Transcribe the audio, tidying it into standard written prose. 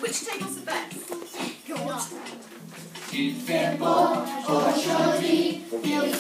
Which table's the best? Go on. Il fait beau aujourd'hui, il